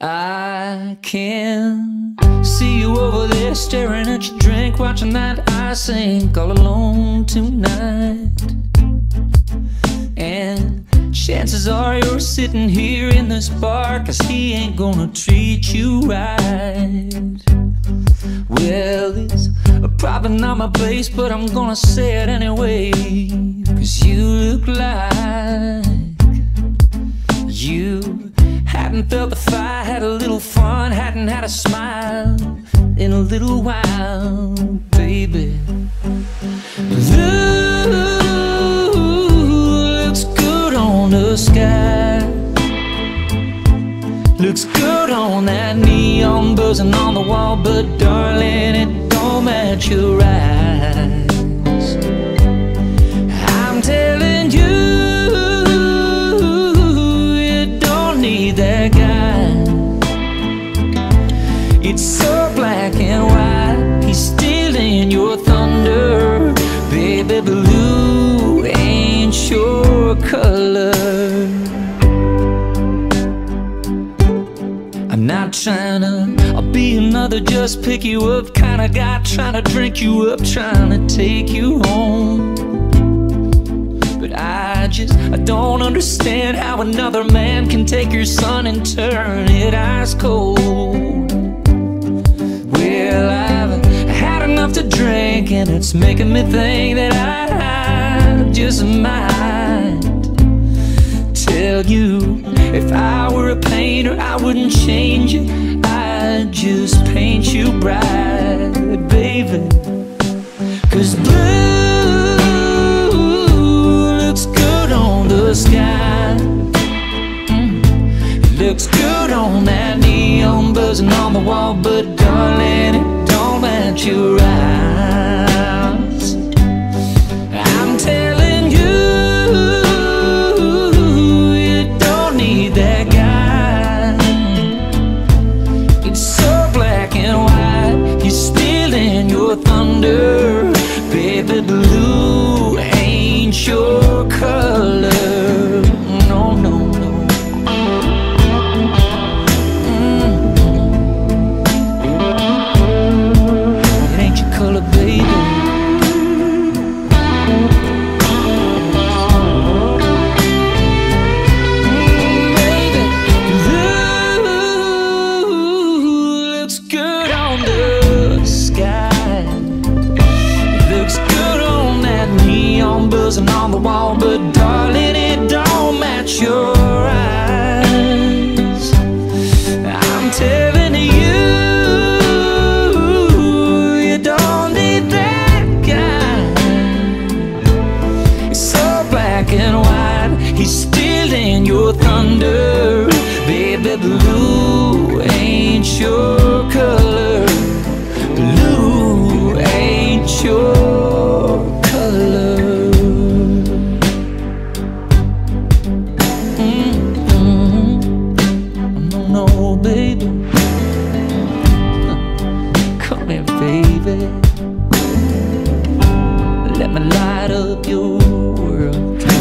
I can see you over there staring at your drink, watching that ice sink all alone tonight. And chances are you're sitting here in this bar 'cause he ain't gonna treat you right. Well, it's probably not my place, but I'm gonna say it anyway, 'cause you look like you hadn't felt the fire, had a little fun, hadn't had a smile in a little while, baby. Blue looks good on the sky, looks good on that neon buzzing on the wall, but darling, it don't match your eyes. I'm telling you, that guy, it's so black and white, he's stealing your thunder, baby. Blue ain't your color. I'm not trying to be another just pick you up kind of guy, trying to drink you up, trying to take you home. But I don't understand how another man can take your sun and turn it ice cold. Well, I've had enough to drink, and it's making me think that I just might tell you, if I were a painter, I wouldn't change it, I'd just paint you bright, baby. 'Cause blue looks good on the sky, looks good on that neon buzzing on the wall, but darling, it don't match your eyes. I'm telling you, you don't need that guy. It's so black and white, he's stealing your thunder, baby. Blue ain't your color, no, no, no. It ain't your color, baby. Baby, blue looks good on the sky, looks good on that neon buzzing on the wall, but darling, it don't match your eyes. I'm telling you, you don't need that guy. It's so black and white, he's stealing your thunder, baby. Blue ain't your color, blue ain't your color. No, no, baby, come here, baby, let me light up your world.